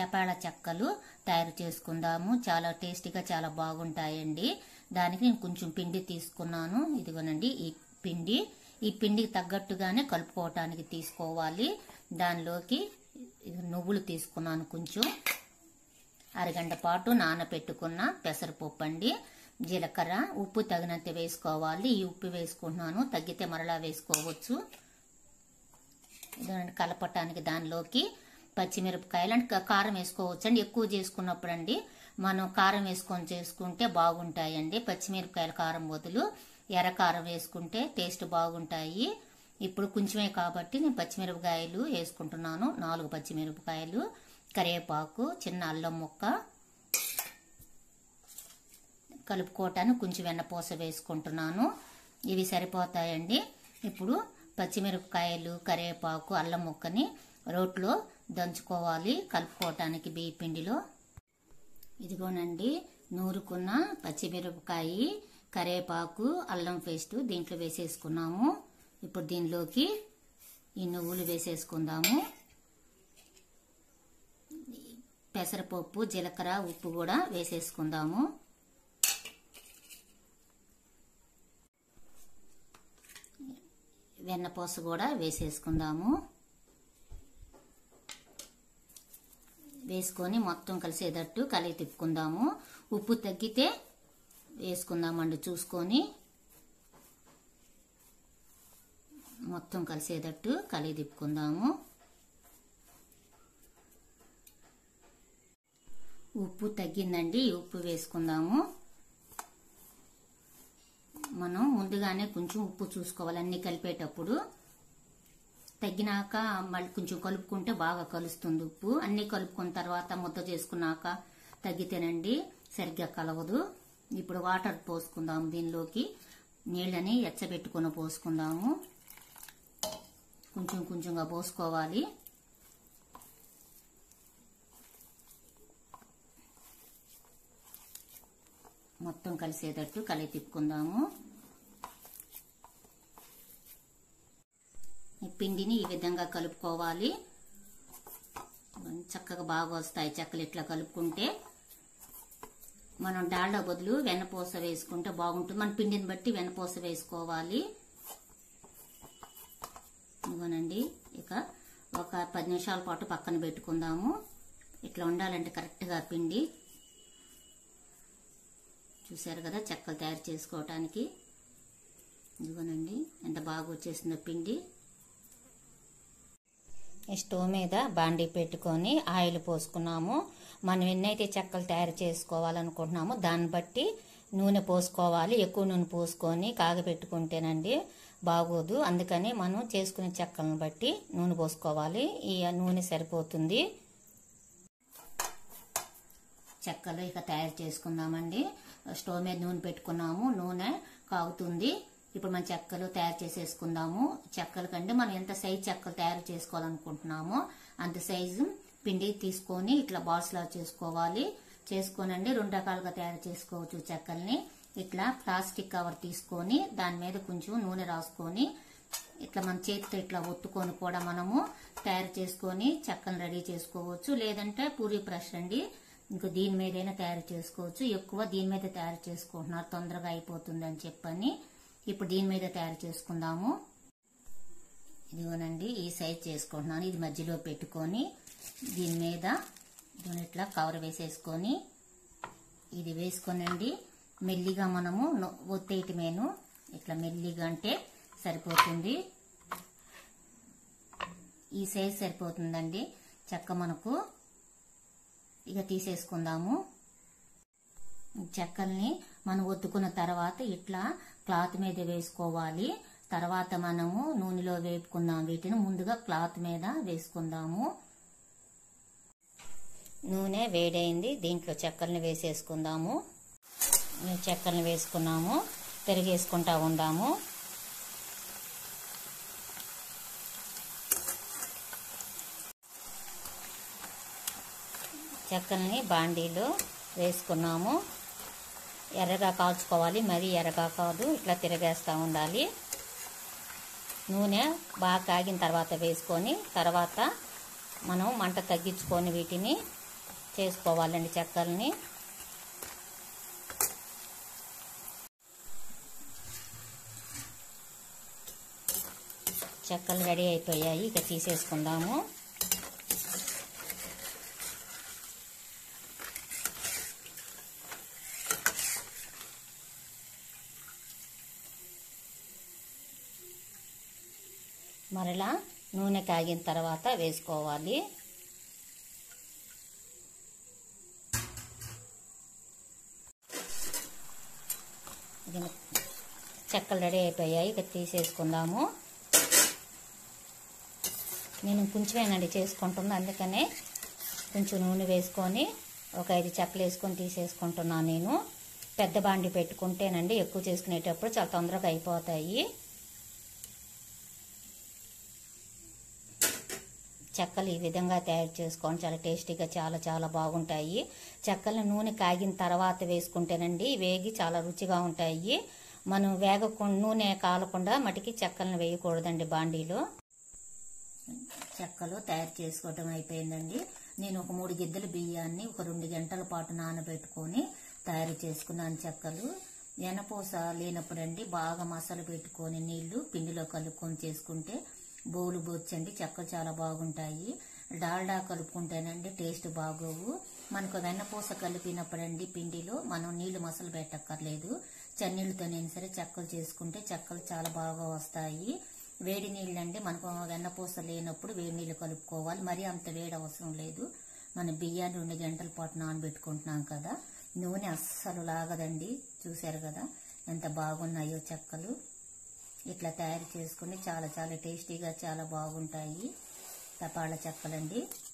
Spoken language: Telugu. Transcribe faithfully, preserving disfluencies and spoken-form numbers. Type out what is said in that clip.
తపాల చెక్కలు తయారు చేసుకుందాము. చాలా టేస్టీగా చాలా బాగుంటాయండి. దానికి నేను కొంచెం పిండి తీసుకున్నాను. ఇదిగోనండి ఈ పిండి. ఈ పిండికి తగ్గట్టుగానే కలుపుకోవటానికి తీసుకోవాలి. దానిలోకి నువ్వులు తీసుకున్నాను. కొంచెం అరగంట పాటు నానబెట్టుకున్న పెసరపప్పు అండి, జీలకర్ర, ఉప్పు తగినంత వేసుకోవాలి. ఈ ఉప్పు వేసుకుంటున్నాను, తగ్గితే మరలా వేసుకోవచ్చు. ఇదండి కలపటానికి. దానిలోకి పచ్చిమిరపకాయలు అంటే కారం వేసుకోవచ్చు అండి. ఎక్కువ చేసుకున్నప్పుడు అండి మనం కారం వేసుకొని చేసుకుంటే బాగుంటాయండి. పచ్చిమిరపకాయల కారం బదులు ఎర్ర కారం వేసుకుంటే టేస్ట్ బాగుంటాయి. ఇప్పుడు కొంచెమే కాబట్టి నేను పచ్చిమిరపకాయలు వేసుకుంటున్నాను. నాలుగు పచ్చిమిరపకాయలు, కరివేపాకు, చిన్న అల్లం ముక్క, కలుపుకోవటానికి కొంచెం వెన్నపూస వేసుకుంటున్నాను. ఇవి సరిపోతాయండి. ఇప్పుడు పచ్చిమిరపకాయలు, కరివేపాకు, అల్లం ముక్కని రోట్లో దంచుకోవాలి కలుపుకోవటానికి బియ్య పిండిలో. ఇదిగోనండి నూరుకున్న పచ్చిమిరపకాయ, కరివేపాకు, అల్లం పేస్ట్ దీంట్లో వేసేసుకున్నాము. ఇప్పుడు దీనిలోకి ఈ నువ్వులు వేసేసుకుందాము. పెసరపప్పు, జీలకర్ర, ఉప్పు కూడా వేసేసుకుందాము. వెన్నపూస కూడా వేసేసుకుందాము. వేసుకొని మొత్తం కలిసేటట్టు కలిగి తిప్పుకుందాము. ఉప్పు తగ్గితే వేసుకుందామండి చూసుకొని. మొత్తం కలిసేటట్టు కలిగి తిప్పుకుందాము. ఉప్పు తగ్గిందండి, ఉప్పు వేసుకుందాము. మనం ముందుగానే కొంచెం ఉప్పు చూసుకోవాలి అన్ని కలిపేటప్పుడు. తగ్గినాక మళ్ళీ కొంచెం కలుపుకుంటే బాగా కలుస్తుంది ఉప్పు. అన్ని కలుపుకున్న తర్వాత ముద్ద చేసుకున్నాక తగ్గితేనండి సరిగ్గా కలవదు. ఇప్పుడు వాటర్ పోసుకుందాము. దీనిలోకి నీళ్ళని ఎచ్చబెట్టుకొని పోసుకుందాము. కొంచెం కొంచెంగా పోసుకోవాలి. మొత్తం కలిసేటట్టు కలిపి తిప్పుకుందాము. ఈ పిండిని ఈ విధంగా కలుపుకోవాలి. చక్కగా బాగా వస్తాయి చెక్కలు ఇట్లా కలుపుకుంటే. మనం డాల్డా బదులు వెన్నపూస వేసుకుంటే బాగుంటుంది. మన పిండిని బట్టి వెన్నపూస వేసుకోవాలి. ఇవ్వనండి ఇక ఒక పది నిమిషాల పాటు పక్కన పెట్టుకుందాము. ఇట్లా ఉండాలంటే కరెక్ట్గా పిండి. చూసారు కదా చెక్కలు తయారు చేసుకోవటానికి. ఇదిగోనండి ఎంత బాగా వచ్చేసిందో పిండి. స్టవ్ మీద బాండీ పెట్టుకొని ఆయిల్ పోసుకున్నాము. మనం ఎన్నైతే చెక్కలు తయారు చేసుకోవాలనుకుంటున్నామో దాన్ని బట్టి నూనె పోసుకోవాలి. ఎక్కువ నూనె పోసుకొని కాగబెట్టుకుంటేనండి బాగోదు. అందుకని మనం చేసుకునే చెక్కలను బట్టి నూనె పోసుకోవాలి. ఈ నూనె సరిపోతుంది. చెక్కలు ఇక తయారు చేసుకుందామండి. స్టవ్ మీద నూనె పెట్టుకున్నాము. నూనె కాగుతుంది. ఇప్పుడు మనం చెక్కలు తయారు చేసేసుకుందాము. చెక్కల కంటే మనం ఎంత సైజు చెక్కలు తయారు చేసుకోవాలనుకుంటున్నామో అంత సైజు పిండి తీసుకొని ఇట్లా బాల్స్ లా చేసుకోవాలి. చేసుకోనండి రెండు రకాలుగా తయారు చేసుకోవచ్చు చెక్కల్ని. ఇట్లా ప్లాస్టిక్ కవర్ తీసుకొని దాని మీద కొంచెం నూనె రాసుకొని ఇట్లా మన చేతితో ఇట్లా ఒత్తుకొని కూడా మనము తయారు చేసుకొని చెక్కలు రెడీ చేసుకోవచ్చు. లేదంటే పూరీ బ్రష్ అండి, ఇంకా దీని మీదైనా తయారు చేసుకోవచ్చు. ఎక్కువ దీని మీద తయారు చేసుకుంటున్నారు, తొందరగా అయిపోతుంది అని చెప్పని ఇప్పుడు దీని మీద తయారు చేసుకుందాము. ఇదిగోనండి ఈ సైజ్ చేసుకుంటున్నాను. ఇది మధ్యలో పెట్టుకొని దీని మీద ఇట్లా కవర్ వేసేసుకొని ఇది వేసుకొనండి మెల్లిగా మనము ఒత్తేయటమేను. ఇట్లా మెల్లిగా అంటే సరిపోతుంది. ఈ సైజ్ సరిపోతుందండి చెక్క మనకు. ఇక తీసేసుకుందాము. చెక్కల్ని మనం ఒత్తుకున్న తర్వాత ఇట్లా క్లాత్ మీద వేసుకోవాలి. తర్వాత మనము నూనెలో వేపుకుందాం. వీటిని ముందుగా క్లాత్ మీద వేసుకుందాము. నూనె వేడైంది. దీంట్లో చెక్కల్ని వేసేసుకుందాము. చెక్కల్ని వేసుకున్నాము. తిరిగేసుకుంటా ఉందాము. చెక్కల్ని బాండీలో వేసుకున్నాము. ఎర్రగా కాల్చుకోవాలి, మరీ ఎర్రగా కాదు. ఇట్లా తిరగేస్తూ ఉండాలి. నూనె బాగా కాగిన తర్వాత వేసుకొని తర్వాత మనం మంట తగ్గించుకొని వీటిని చేసుకోవాలండి చెక్కల్ని. చెక్కలు రెడీ అయిపోయాయి, ఇక తీసేసుకుందాము. మరలా నూనె కాగిన తర్వాత వేసుకోవాలి. చెక్కలు రెడీ అయిపోయాయి, ఇక తీసేసుకుందాము. నేను కొంచెమేనండి చేసుకుంటున్నా, అందుకనే కొంచెం నూనె వేసుకొని ఒక ఐదు చెక్కలు వేసుకొని తీసేసుకుంటున్నాను. నేను పెద్ద బాండి పెట్టుకుంటేనండి ఎక్కువ చేసుకునేటప్పుడు చాలా తొందరగా అయిపోతాయి. చెక్కలు ఈ విధంగా తయారు చేసుకోండి, చాలా టేస్టీగా చాలా చాలా బాగుంటాయి. చెక్కలు నూనె కాగిన తర్వాత వేసుకుంటేనండి వేగి చాలా రుచిగా ఉంటాయి. మనం వేగకుండా నూనె కాలకుండా మటుకి చెక్కలను వేయకూడదండి బాండీలో. చెక్కలు తయారు చేసుకోవటం అయిపోయిందండి. నేను ఒక మూడు గిద్దెల బియ్యాన్ని ఒక రెండు గంటల పాటు నానబెట్టుకొని తయారు చేసుకున్నాను చెక్కలు. ఎనపూస లేనప్పుడండి బాగా మసాలా పెట్టుకొని నీళ్లు పిండిలో కలుపుకొని చేసుకుంటే బోలు బొచ్చండి చెక్కలు చాలా బాగుంటాయి. డాల్డా కలుపుకుంటేనండి టేస్ట్ బాగోవు. మనకు వెన్నపూస కలిపినప్పుడండి పిండిలో మనం నీళ్లు మసాలా పెట్టక్కర్లేదు. చన్నీళ్ళతో నేను సరే చెక్కలు చేసుకుంటే చెక్కలు చాలా బాగా వస్తాయి. వేడి నీళ్ళు అండి మనకు వెన్నపూస లేనప్పుడు వేడి నీళ్ళు కలుపుకోవాలి, మరీ అంత వేడి అవసరం లేదు. మన బియ్యాన్ని రెండు గంటల పాటు నానబెట్టుకుంటున్నాం కదా, నూనె అస్సలు లాగదండి. చూశారు కదా ఎంత బాగున్నాయో చెక్కలు. ఇట్లా తయారు చేసుకుని చాలా చాలా టేస్టీగా చాలా బాగుంటాయి తపాళ్ళ చెక్కలండి.